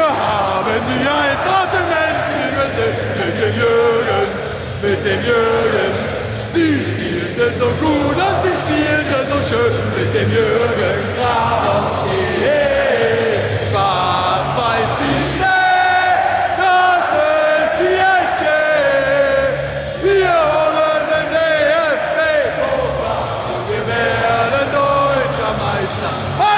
haben die Eintracht im Endspiel gesehen mit dem Jürgen. Sie spielte so gut und sie spielte so schön mit dem Jürgen Grabowski. Schwarz-Weiß wie Schnee, das ist die SG. Wir holen den DFB-Pokal und wir werden deutscher Meister.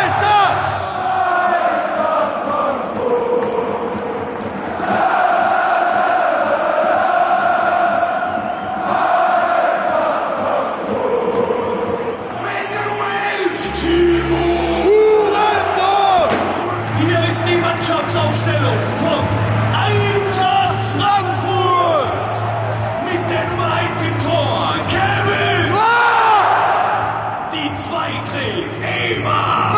Mannschaftsaufstellung von Eintracht Frankfurt. Mit der Nummer 1 im Tor, Kevin. Die 2 trägt Eva.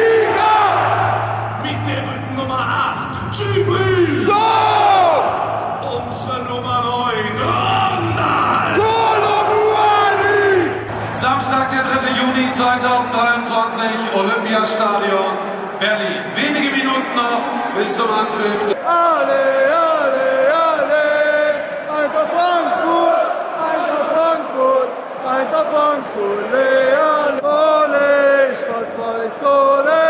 Mit der Rückennummer 8, Gibril. Unsere Nummer 9, Ronald. Samstag, der 3. Juni 2023, Olympiastadion Berlin. Wenige Minuten noch bis zum Anpfiff. Alle, Eintracht Frankfurt, Eintracht Frankfurt, Eintracht Frankfurt, ole, schwarz-weiß, ole,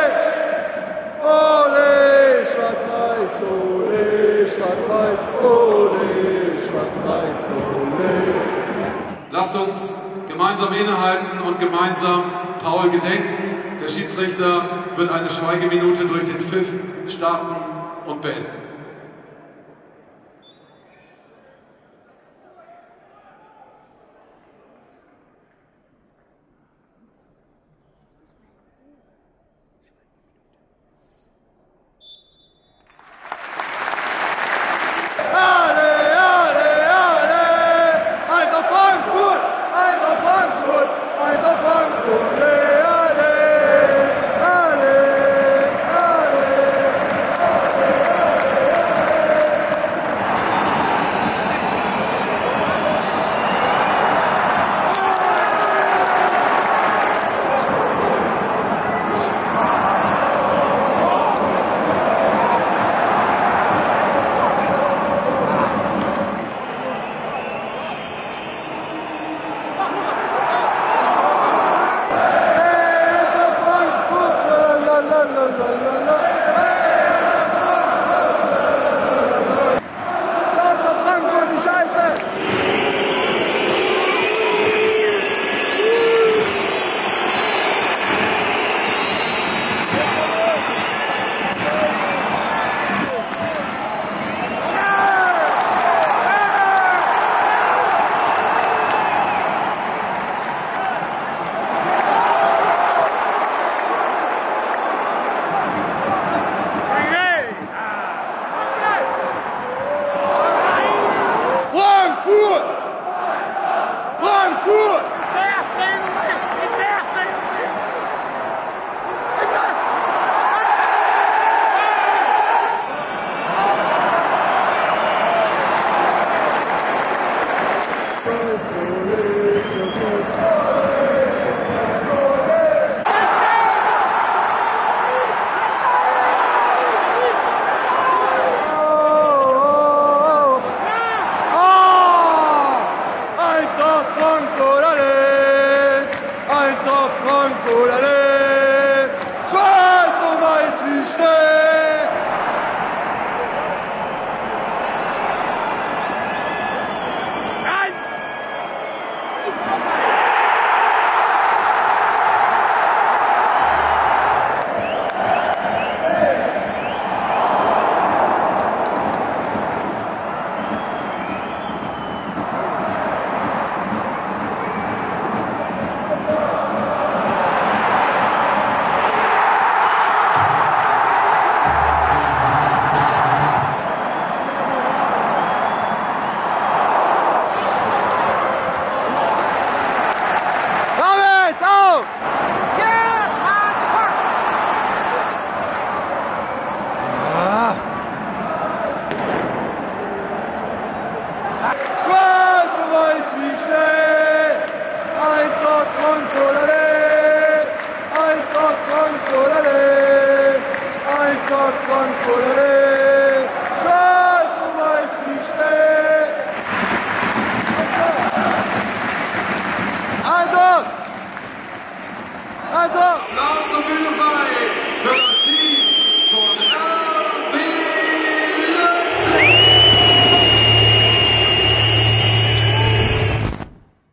schwarz-weiß, ole, schwarz-weiß, ole, schwarz-weiß, ole. Lasst uns gemeinsam innehalten und gemeinsam Paul gedenken. Der Schiedsrichter wird eine Schweigeminute durch den Pfiff starten und beenden.